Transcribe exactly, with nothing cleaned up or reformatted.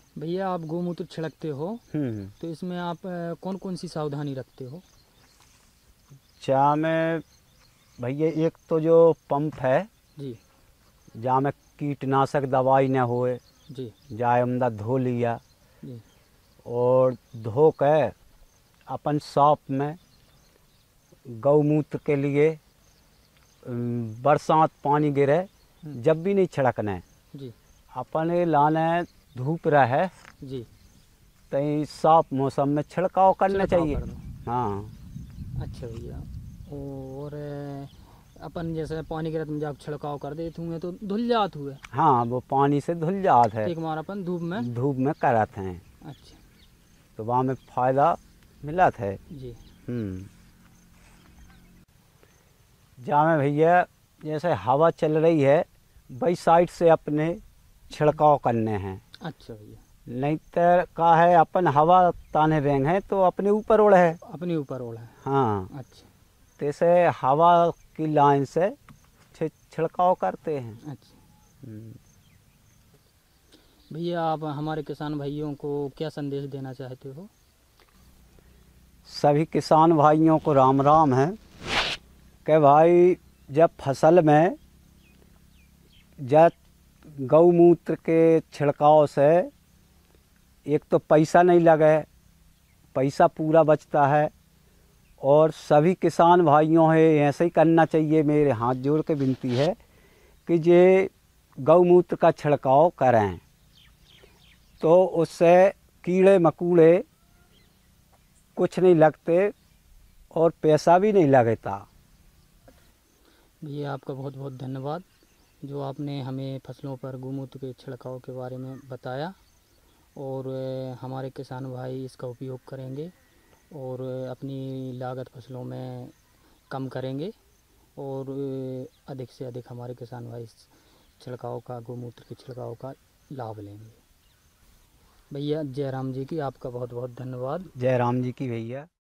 भैया आप गोमूत्र छिड़कते हो, हम्म तो इसमें आप अ, कौन कौन सी सावधानी रखते हो? चाह में भैया एक तो जो पंप है, जी जहाँ में कीटनाशक दवाई न होए, जी जाए अमदा धो लिया जी और धो के अपन शॉप में गौमूत्र के लिए अम, बरसात पानी गिरे हम्म, जब भी नहीं छिड़कना है, जी अपने लाने धूप रहे जी तई साफ मौसम में छिड़काव करना छिड़काव चाहिए। कर दो। हाँ अच्छा भैया। और अ, अपन जैसे पानी गिरत में जब छिड़काव कर देते हुए तो धुल जात हुए, हाँ, वो पानी से धुल जात है, एक बार अपन धूप में। धूप में करत हैं अच्छा। तो वहाँ में फायदा मिलत है। जी हम्म जहाँ में भैया जैसे हवा चल रही है वही साइड से अपने छिड़काव करने हैं, अच्छा भैया। नहीं तो का है अपन हवा ताने रेंग है तो अपने ऊपर उड़ है। अपने ऊपर ओढ़ा है। हाँ, अच्छा जैसे हवा की लाइन से छि- छिड़काव करते हैं। अच्छा हम्म, भैया, आप हमारे किसान भाइयों को क्या संदेश देना चाहते हो? सभी किसान भाइयों को राम राम है कि भाई जब फसल में जब गौमूत्र के छिड़काव से एक तो पैसा नहीं लगे, पैसा पूरा बचता है, और सभी किसान भाइयों है ऐसे ही करना चाहिए। मेरे हाथ जोड़ के विनती है कि ये गौमूत्र का छिड़काव करें तो उससे कीड़े मकोड़े कुछ नहीं लगते और पैसा भी नहीं लगता। भैया आपका बहुत बहुत धन्यवाद, जो आपने हमें फसलों पर गोमूत्र के छिड़काव के बारे में बताया। और अ, हमारे किसान भाई इसका उपयोग करेंगे और अ, अपनी लागत फसलों में कम करेंगे, और अ, अधिक से अधिक हमारे किसान भाई इस छिड़काव का, गोमूत्र के छिड़काव का लाभ लेंगे। भैया जय राम जी की, आपका बहुत बहुत धन्यवाद। जय राम जी की भैया।